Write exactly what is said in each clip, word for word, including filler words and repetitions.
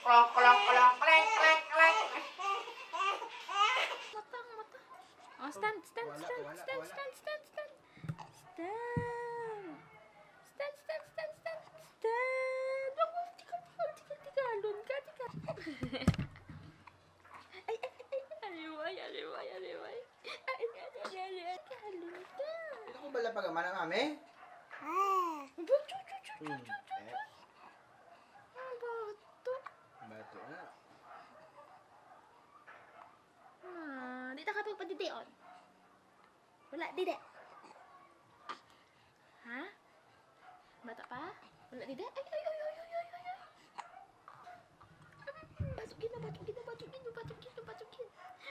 Klong, klong, klong, kleng, kleng, kleng. Mata, mata. Oh, stand, stand, Wala, stand, wala, stand, wala. stand, stand, stand. Stand. Stand, stand, stand, stand, stand. Wag mo, tikal, tikal, tikal, tikalon ka, tikal. Ay, ay, ay, ay, aliway, aliway, aliway. Ay, ay, ay, ay, ay, ay, tikalon ka. Ito ko bala pagaman ng mami? Aba, chu, chu, chu, chu, Hmm. chu, chu. Eh, Ang bato. bato na. Ah, di ta kapag paditiyon. Wala, dide. Ha? Bata pa? Wala, dide? Ay, ay, ay, ay, ay, ay, ay, ay. Batukin na, batukin na, batukin na, batukin na, batukin.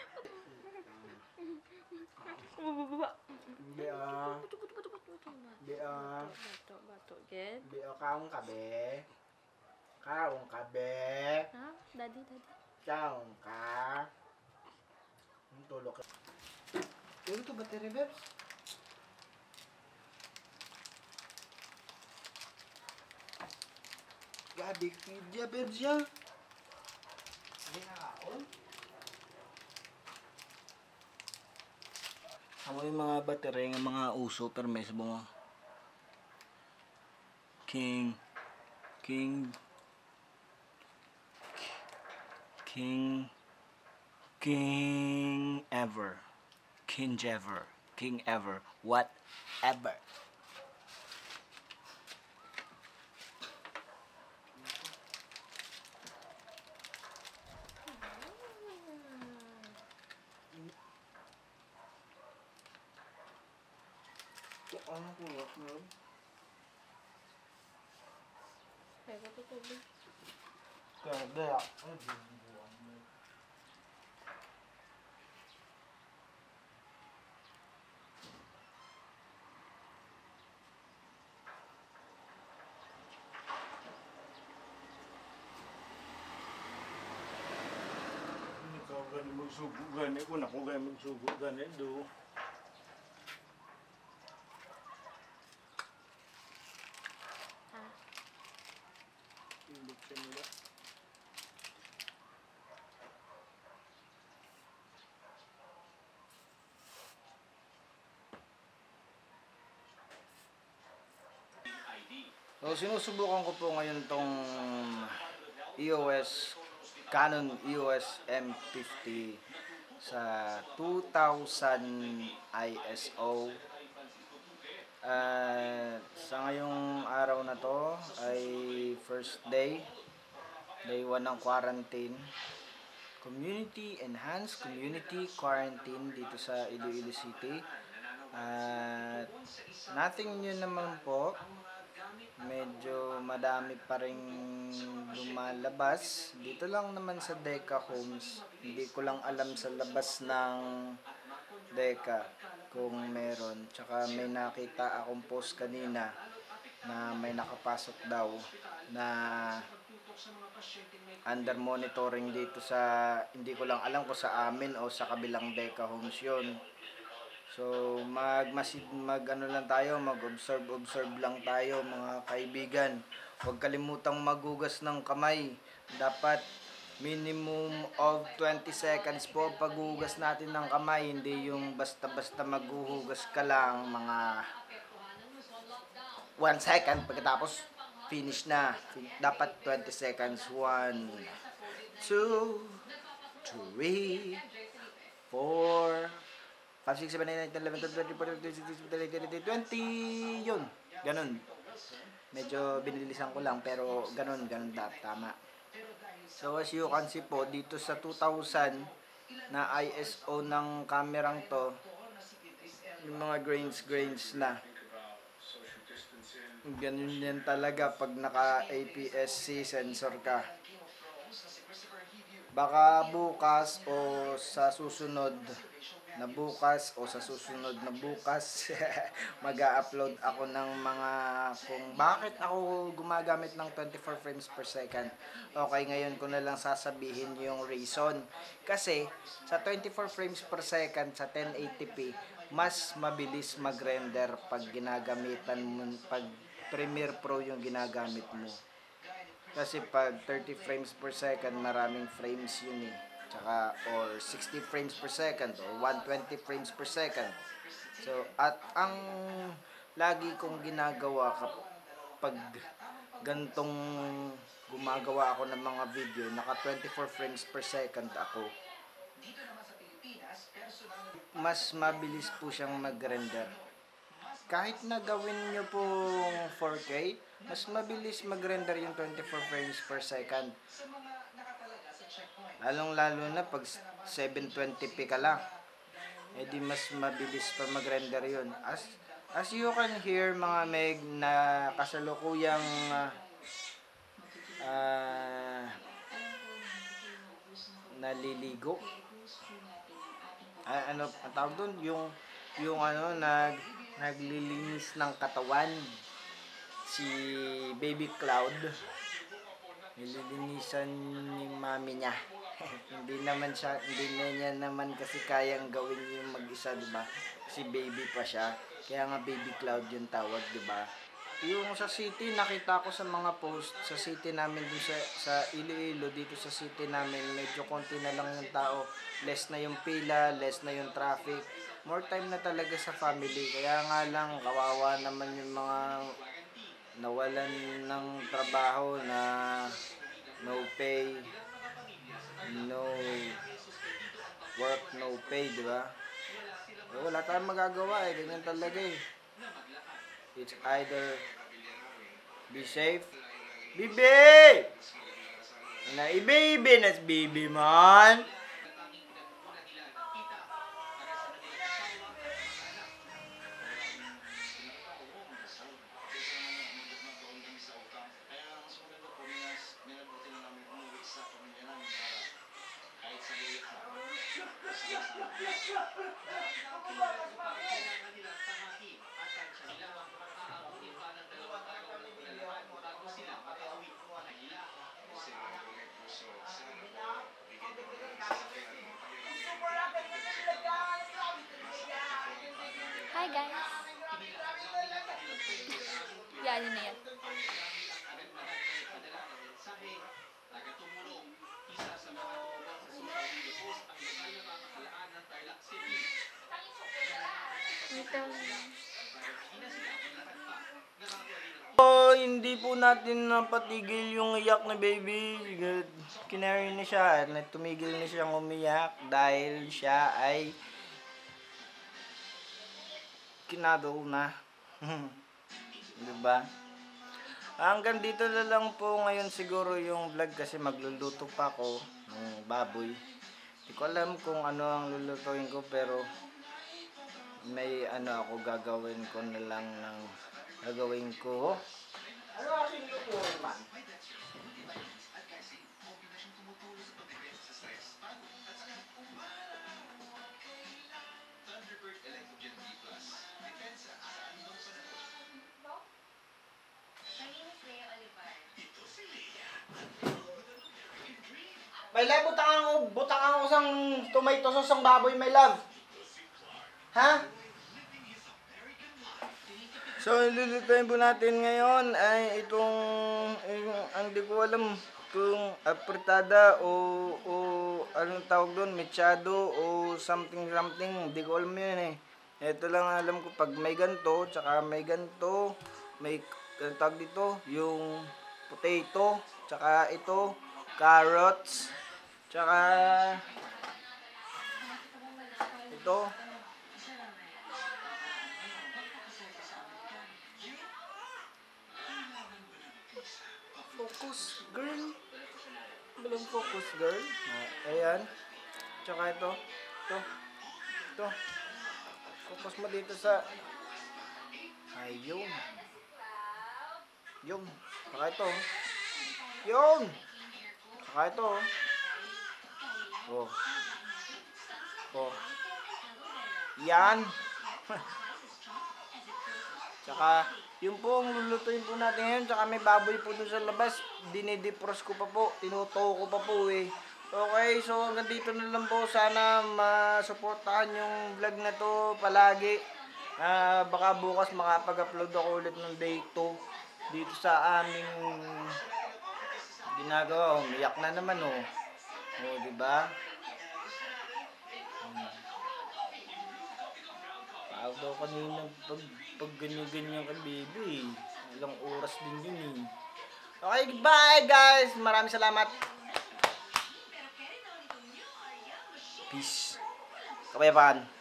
Baba. Bi ah. Bato, bato, bato, bato, bato. Bi ah. Bato, bato, get. Bi ah, kaong kabe. Kaong kabe. Ha? Daddy, daddy. Kaong ka. Ang tulog ka. Tulog ka ba, Tere Bebs? Gabi, kidya, Bebs, ya. Hindi nakaon? Ako yung mga baterya, yung mga uso, permes mo. King, King, King, King ever, King ever, King ever, whatever. Ano ko, ano? Kaya bato, tubig. Kaya, ay, Ikaw gani magsugo gani ko nako gani magsugo gani do. Ha? Buksan nila. So, sinusubukan ko po ngayon tong E O S, Canon E O S M fifty sa two thousand I S O. At sa ngayong araw na to ay first day, day one ng quarantine. Community, enhanced community quarantine dito sa Iloilo City. At nothing new naman po. Medyo madami pa rin lumalabas. Dito lang naman sa Deca Homes. Hindi ko lang alam sa labas ng Deca kung meron. Tsaka may nakita akong post kanina na may nakapasok daw na under monitoring dito sa, hindi ko lang alam kung sa amin o sa kabilang Deca Homes yun. So, mag, masid, mag ano lang tayo, mag-observe, observe lang tayo mga kaibigan. Huwag kalimutang magugas ng kamay. Dapat minimum of twenty seconds po paghugas natin ng kamay. Hindi yung basta-basta maghuhugas ka lang mga one second pagkatapos finish na. Dapat twenty seconds. one, two, three, four, five, six, seven, eight, nine, ten, eleven, twelve, thirteen, fourteen, fifteen, sixteen, seventeen, eighteen, nineteen, twenty. Yun. Ganun. Medyo binilisan ko lang pero ganun, ganun dapat tama. So as you can see po, dito sa two thousand na I S O ng kamerang to, yung mga grains, grains na. Ganun yan talaga pag naka A P S C sensor ka. Baka bukas o sa susunod na bukas o sa susunod na bukas mag-a-upload ako ng mga kung bakit ako gumagamit ng twenty-four frames per second. Okay, ngayon ko na lang sasabihin yung reason. Kasi sa twenty-four frames per second sa ten eighty p, mas mabilis mag-render pag ginagamitan mo, pag Premiere Pro yung ginagamit mo. Kasi pag thirty frames per second, maraming frames yun eh. Tsaka, or sixty frames per second, or one hundred twenty frames per second. So, at ang lagi kong ginagawa kapag gantong gumagawa ako ng mga video, naka twenty-four frames per second ako. Mas mabilis po siyang mag-render. Kahit na gawin nyo po four K, mas mabilis mag-render yung twenty-four frames per second. Lalong lalo na pag seven twenty p ka lang, edi mas mabilis pa mag-render yun. As, as you can hear mga meg na kasalukuyang uh, uh, naliligo. Uh, ano ang tawag doon? Yung, yung ano, nag, naglilinis ng katawan. Si Baby Cloud. Nililinisan yung mami niya. Hindi naman siya, hindi na niya naman kasi kayang gawin yung mag-isa, diba? Kasi baby pa siya. Kaya nga Baby Cloud yung tawag, diba? Yung sa city, nakita ko sa mga post, sa city namin dun sa, sa Iloilo, dito sa city namin, medyo konti na lang yung tao. Less na yung pila, less na yung traffic. More time na talaga sa family. Kaya nga lang, kawawa naman yung mga nawalan ng trabaho na no pay, no work, no pay, di ba? Eh, wala tayong magagawa eh, ganyan talaga eh. It's either be safe, bibi! Na i-baby na si baby man! Hi guys! Yan, yun na yan. Ito. So, hindi po natin napatigil yung iyak na baby. Kinari na siya. Tumigil na siyang umiyak dahil siya ay kinadol na. Diba? Hanggang dito na lang po ngayon siguro yung vlog kasi magluluto pa ako ng baboy. Hindi ko alam kung ano ang lulutuin ko pero may ano ako gagawin ko na lang ng gagawin ko. Ano aking lutuin man? May love, butang ako, butang ako sang tomato sauce ang baboy, my love. Ha? So, lulutuin po natin ngayon ay itong, hindi ko alam kung apritada o, o anong tawag doon, mechado o something something, hindi ko alam yun eh. Ito lang alam ko, pag may ganto, tsaka may ganto, may tawag dito, yung potato, tsaka ito, carrots, tsaka ito, focus girl, walang focus girl, ayan, tsaka ito, ito, ito, focus mo dito sa, ayun, yun, tsaka ito, yun, tsaka ito, oh, oh, yan, tsaka, yung po ang lulutuin po natin ngayon, tsaka may baboy po dun sa labas, dinidipros ko pa po, tinuto ko pa po eh. Okay, so hanggang dito na lang po, sana masuportahan yung vlog na to palagi. Uh, baka bukas makapag-upload ako ulit ng day two dito sa aming ginagawa, umiyak na naman oh. Oh, di ba? Hmm. Tawag daw kanina pag, pag ganyan-ganyan ka baby. Ilang oras din yun eh. Okay, goodbye guys. Maraming salamat. Peace. Kabayaban.